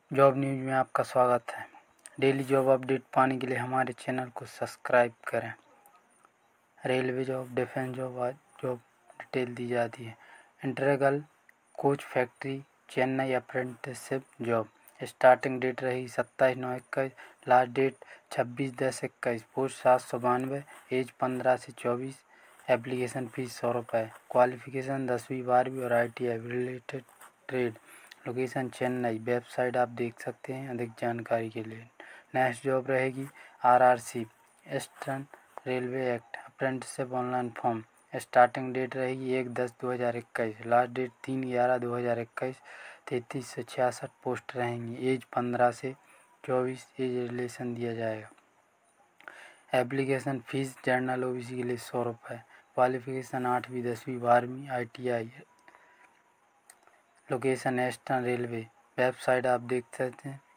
Job news में आपका स्वागत है। डेली जॉब अपडेट पाने के लिए हमारे चैनल को सब्सक्राइब करें। रेलवे जॉब, डिफेंस जॉब, आज जॉब डिटेल दी जाती है। Integral coach factory Chennai apprenticeship job. Starting date रही 27/9/21, लास्ट डेट 26/10/21। पोस्ट 792, एज 15 से 24। एप्लीकेशन फ़ीस 100 रुपये। क्वालिफिकेशन 10वीं 12वीं और ITI related trade. Location Chennai. Website आप देख सकते हैं अधिक जानकारी के लिए। नेक्स्ट जॉब रहेगी RRC eastern railway act apprenticeship online form. Starting date रहेगी 1/10/2021, लास्ट डेट 3/11/2021। 33 से 66 पोस्ट रहेंगी। एज 15 से 24 एज रिलेशन दिया जाएगा। एप्लीकेशन फ़ीस जनरल OBC के लिए 100 रुपये। क्वालिफिकेशन 8वीं 10वीं 12वीं ITI। Location eastern railway. Website आप देख सकते हैं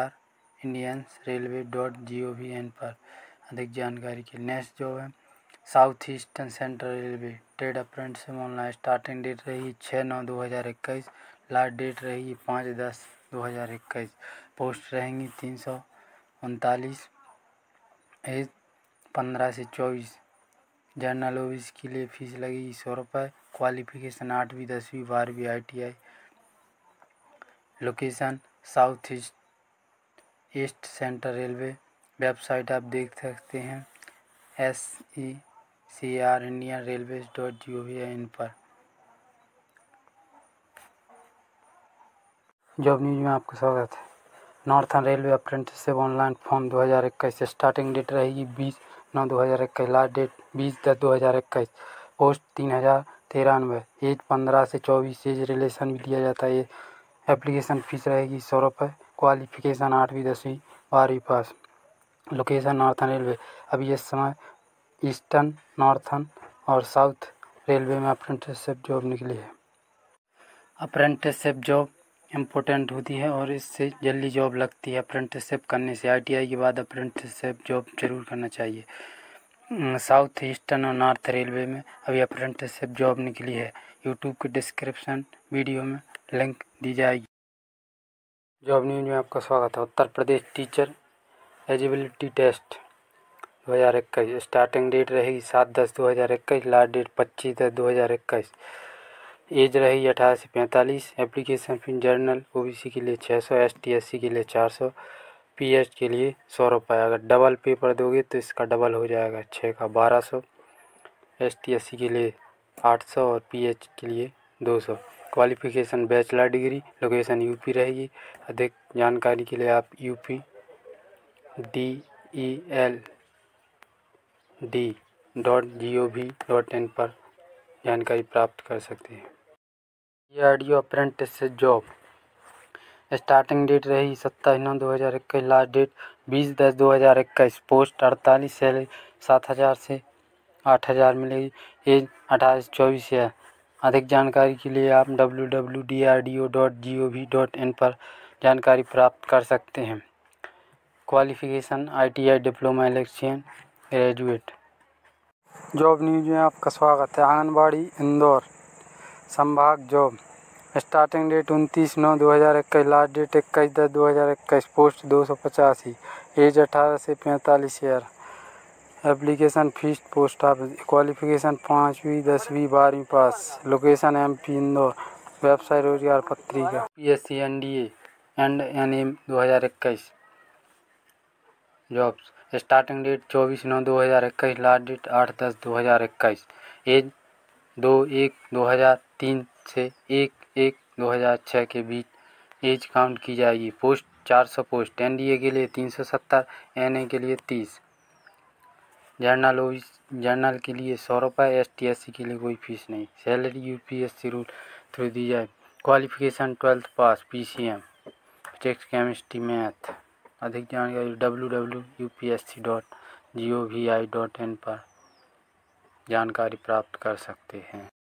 indianrailway.gov.in पर अधिक जानकारी के लिए। नेक्स्ट जॉब है south eastern central railway trade apprenticeship online. Starting date रहेगी 6/9/2021, लास्ट डेट रहेगी 5/10/2021। पोस्ट रहेंगी 339। एज 15 से 24। जनरल OBC के लिए फ़ीस लगेगी 100 रुपये। क्वालिफिकेशन 8वीं 10वीं 12वीं ITI। Location south east central railway. Website आप देख सकते हैं SECR indianrailways.gov.in पर। जॉब न्यूज़ में आपका स्वागत है। Northern railway apprenticeship online form 2021। Starting date रहेगी 20/9/2021, लास्ट डेट 20/10/2021। पोस्ट 3093। एज 15 से 24। एज रिलेशन भी लिया जाता है। एप्लीकेशन फ़ीस रहेगी 100 रुपये। क्वालिफिकेशन 8वीं 10वीं 12वीं पास। Location northern railway. अभी इस समय ईस्टर्न, नॉर्थर्न और साउथ रेलवे में अप्रेंटिसशिप जॉब निकली है। अप्रेंटिसशिप जॉब इम्पोर्टेंट होती है और इससे जल्दी जॉब लगती है। अप्रेंटिसशिप करने से ITI के बाद अप्रेंटिसशिप जॉब जरूर करना चाहिए। साउथ ईस्टर्न और नॉर्थ रेलवे में अभी अप्रेंटिसशिप जॉब निकली है। यूट्यूब के डिस्क्रिप्शन वीडियो में लिंक दी जाएगी। जॉब न्यूज़ में आपका स्वागत है। Uttar Pradesh teacher eligibility test 2021। Starting date रहेगी 7/10/2021, लास्ट डेट 25/10/2021। एज रहेगी 18 से 45। एप्लीकेशन फ़ीस जनरल OBC के लिए 600, ST SC के लिए 400, PH के लिए 100 रुपये। अगर डबल पेपर दोगे तो इसका डबल हो जाएगा, 6 का 1200। ST SC के लिए 800 और PH के लिए 200। Qualification bachelor degree. Location UP रहेगी। अधिक जानकारी के लिए आप UPDELD.gov.in पर जानकारी प्राप्त कर सकते हैं। Audio apprenticeship job. Starting date रही 27/9/2021, लास्ट डेट 20/10/2021। पोस्ट 48। सैलरी 7,000 से 8,000 मिलेगी। एज 18 से 24 है। अधिक जानकारी के लिए आप www.drdo.gov.in पर जानकारी प्राप्त कर सकते हैं। Qualification ITI diploma electrician graduate. Job news में आपका स्वागत है। आंगनबाड़ी इंदौर संभाग job. Starting date 29/9/2021, last date 21/10/2021। Post 285। Age 18 से 45 year. Application fees post office. Qualification 5वीं 10वीं 12वीं pass. Location MP Indore. Website Rozgar Patrika PSC NDA and NM 2021 jobs. Starting date 24/9/2021, last date 8/10/2021। Age 2/1/2003 से 1/1/2006 के बीच एज काउंट की जाएगी। Post 400 post. NDA के लिए 370, NA के लिए 30। जर्नल के लिए 100 रुपये। ST SC के लिए कोई फीस नहीं। सैलरी UPSC रूल थ्रू दी जाए। क्वालिफिकेशन 12th pass PCM physics chemistry math. अधिक जानकारी www.upsc.gov.in पर जानकारी प्राप्त कर सकते हैं।